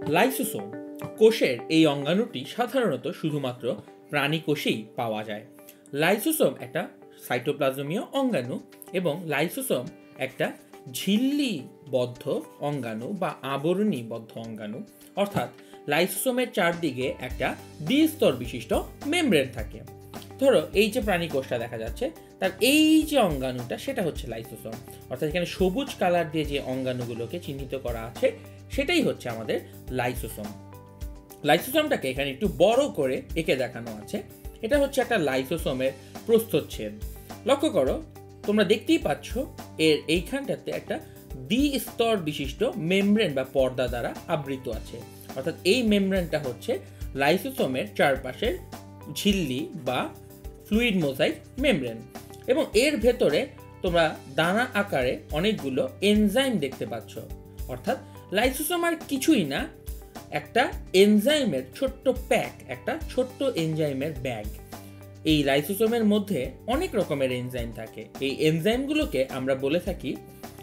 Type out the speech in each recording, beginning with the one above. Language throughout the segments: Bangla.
লাইসোসোম কোষের এই অঙ্গাণুটি সাধারণত শুধুমাত্র প্রাণী কোষেই পাওয়া যায়। লাইসোসোম একটা সাইটোপ্লাজমীয় অঙ্গাণু এবং লাইসোসোম একটা ঝিল্লিবদ্ধ অঙ্গাণু বা আবরণীবদ্ধ অঙ্গাণু, অর্থাৎ লাইসোসোমের চারদিকে একটা দ্বিস্তর বিশিষ্ট মেমব্রেন থাকে। ধরো এই যে প্রাণী কোষটা দেখা যাচ্ছে, তার এই যে অঙ্গাণুটা সেটা হচ্ছে লাইসোসোম, অর্থাৎ এখানে সবুজ কালার দিয়ে যে অঙ্গাণুগুলোকে চিহ্নিত করা আছে সেটাই হচ্ছে আমাদের লাইসোসোম। লাইসোসোমটাকে এখানে একটু বড় করে এঁকে দেখানো আছে। এটা হচ্ছে একটা লাইসোসোমের প্রস্থচ্ছেদ। লক্ষ্য করো, তোমরা দেখতেই পাচ্ছ এর এইখানটাতে একটা দ্বিস্তর বিশিষ্ট মেমব্রেন বা পর্দা দ্বারা আবৃত আছে, অর্থাৎ এই মেমব্রেনটা হচ্ছে লাইসোসোমের চারপাশের ঝিল্লি বা ফ্লুইড মোজাইক মেমব্রেন। এবং এর ভেতরে তোমরা দানা আকারে অনেকগুলো এনজাইম দেখতে পাচ্ছ, অর্থাৎ লাইসোসোম আর কিছুই না, একটা এনজাইমের ছোট্ট প্যাক, একটা ছোট্ট এনজাইমের ব্যাগ। এই লাইসোসোমের মধ্যে অনেক রকমের এনজাইম থাকে। এই এনজাইমগুলোকে আমরা বলে থাকি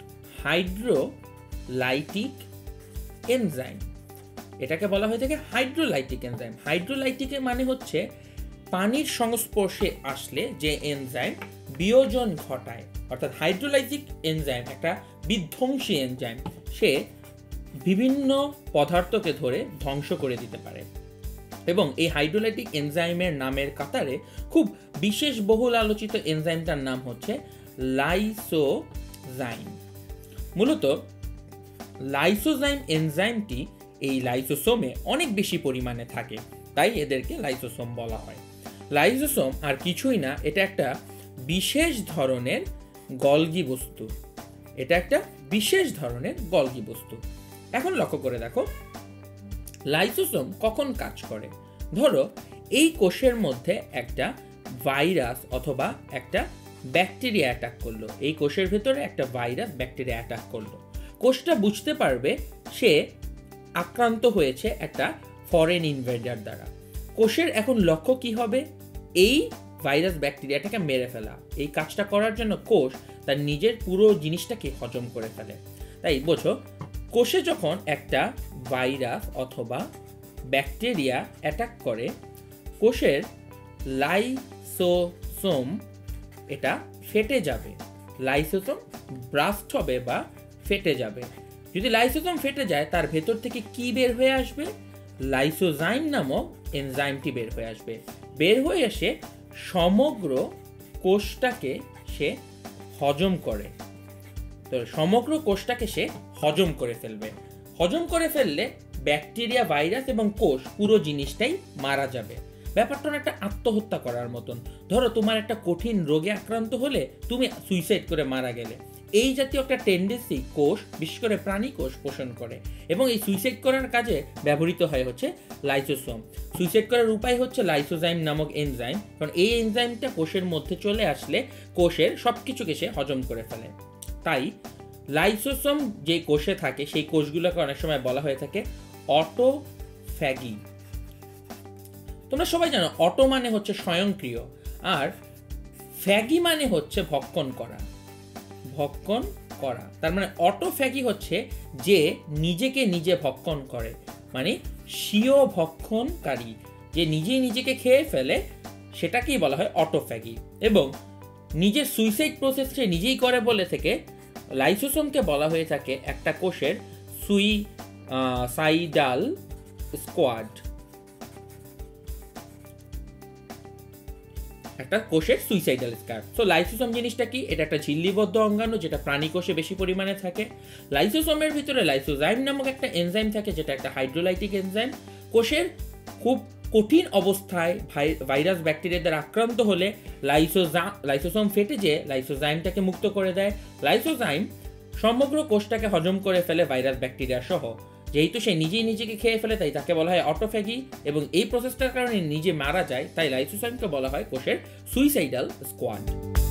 হাইড্রোলাইটিক এনজাইম। এটাকে বলা হয়ে থাকে হাইড্রোলাইটিক এনজাইম। হাইড্রোলাইটিক মানে হচ্ছে পানির সংস্পর্শে আসলে যে এনজাইম বিয়োজন ঘটায়, অর্থাৎ হাইড্রোলাইটিক এনজাইম একটা বিধ্বংসী এনজাইম। সে বিভিন্ন পদার্থকে ধরে ধ্বংস করে দিতে পারে। এবং এই হাইড্রোলাইটিক এনজাইমের নামের কাতারে খুব বিশেষ বহুল আলোচিত এনজাইমটার নাম হচ্ছে লাইসোজাইম। মূলত লাইসোজাইম এনজাইমটি এই লাইসোসোমে অনেক বেশি পরিমাণে থাকে, তাই এদেরকে লাইসোসোম বলা হয়। লাইসোসোম আর কিছুই না, এটা একটা বিশেষ ধরনের গলগি বস্তু। এটা একটা বিশেষ ধরনের গলগি বস্তু। এখন লক্ষ্য করে দেখো লাইসোসোম কখন কাজ করে। ধরো এই কোষের মধ্যে একটা ভাইরাস অথবা একটা ব্যাকটেরিয়া অ্যাটাক করলো, এই কোষের ভেতরে একটা ভাইরাস ব্যাকটেরিয়া অ্যাটাক করলো। কোষটা বুঝতে পারবে সে আক্রান্ত হয়েছে একটা ফরেন ইনভেডার দ্বারা। কোষের এখন লক্ষ্য কি হবে? এই ভাইরাস ব্যাকটেরিয়াটাকে মেরে ফেলা। এই কাজটা করার জন্য কোষ তার নিজের পুরো জিনিসটাকে হজম করে ফেলে। তাই বোঝো, কোষে যখন একটা ভাইরাস অথবা ব্যাকটেরিয়া অ্যাটাক করে, কোষের লাইসোসোম এটা ফেটে যাবে, লাইসোসোম ব্রাস্ট হবে বা ফেটে যাবে। যদি লাইসোসোম ফেটে যায়, তার ভেতর থেকে কি বের হয়ে আসবে? লাইসোজাইম নামক এনজাইমটি বের হয়ে আসবে। বের হয়ে এসে সমগ্র কোষটাকে সে হজম করে। তো সমগ্র কোষটাকে সে হজম করে ফেলবে। হজম করে ফেললে ব্যাকটেরিয়া, ভাইরাস এবং কোষ পুরো জিনিসটাই মারা যাবে। ব্যাপারটা একটা আত্মহত্যা করার মতন। ধরো তোমার একটা কঠিন রোগে আক্রান্ত হলে তুমি সুইসাইড করে মারা গেলে। এই জাতীয় একটা টেন্ডেন্সি কোষ, বিশেষ করে প্রাণী কোষ পোষণ করে এবং এই সুইসাইড করার কাজে ব্যবহৃত হয় হচ্ছে লাইসোসোম। সুইসাইড করার উপায় হচ্ছে লাইসোজাইম নামক এনজাইম, কারণ এই এনজাইমটা কোষের মধ্যে চলে আসলে কোষের সব কিছুকে সে হজম করে ফেলে। তাই লাইসোসোম যে কোষে থাকে সেই কোষগুলোকে অনেক সময় বলা হয়ে থাকে অটোফ্যাগি। তোমরা সবাই জানো অটো মানে হচ্ছে স্বয়ংক্রিয়, আর ফ্যাগি মানে হচ্ছে ভক্ষণ করা। ভক্ষণ করা তার মানে অটোফ্যাগি হচ্ছে যে নিজেকে নিজে ভক্ষণ করে, মানে স্বীয় ভক্ষণকারী, যে নিজেই নিজেকে খেয়ে ফেলে, সেটাকেই বলা হয় অটোফ্যাগি। এবং নিজের সুইসাইড প্রসেস সে নিজেই করে বলে থেকে লাইসোসোমকে বলা হয়ে থাকে একটা কোষের সুইসাইডাল স্কোয়াড। একটা কোষের সুইসাইডাল স্কোয়াড। সো লাইসোসোম জিনিসটা কি? এটা একটা ঝিল্লিবদ্ধ অঙ্গাণু যেটা প্রাণী কোষে বেশি পরিমাণে থাকে। লাইসোসোমের ভিতরে লাইসোজাইম নামক একটা এনজাইম থাকে, যেটা একটা হাইড্রোলাইটিক এনজাইম। কোষের খুব কঠিন অবস্থায় ভাইরাস ব্যাকটেরিয়া দ্বারা আক্রান্ত হলে লাইসোসোম ফেটে যেয়ে লাইসোজাইমটাকে মুক্ত করে দেয়। লাইসোজাইম সমগ্র কোষটাকে হজম করে ফেলে ভাইরাস ব্যাকটেরিয়া সহ। যেহেতু সে নিজেই নিজেকে খেয়ে ফেলে, তাই তাকে বলা হয় অটোফ্যাগি, এবং এই প্রসেসটার কারণে নিজে মারা যায়, তাই লাইসোজাইমকে বলা হয় কোষের সুইসাইডাল স্কোয়াড।